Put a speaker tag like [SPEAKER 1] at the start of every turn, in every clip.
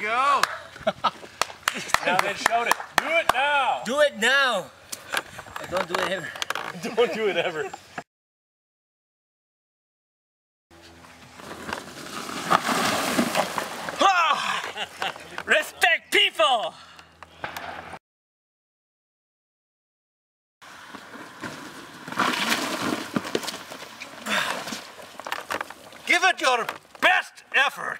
[SPEAKER 1] go.
[SPEAKER 2] Now then, shout it. Do it now.
[SPEAKER 3] Do it now. Don't do it ever.
[SPEAKER 2] Don't do it ever.
[SPEAKER 3] Respect people.
[SPEAKER 1] Give it your best effort.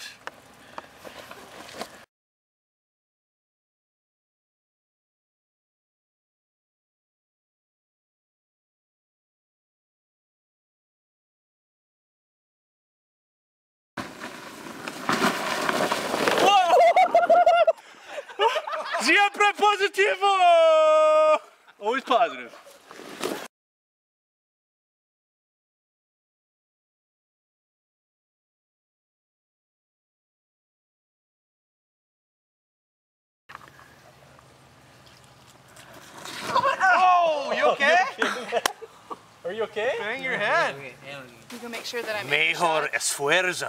[SPEAKER 2] Siempre positivo! Always positive.
[SPEAKER 1] Oh, you okay?
[SPEAKER 2] Are you okay?
[SPEAKER 1] Bang your head.
[SPEAKER 4] You go make sure that I make
[SPEAKER 1] Mejor esfuerzo.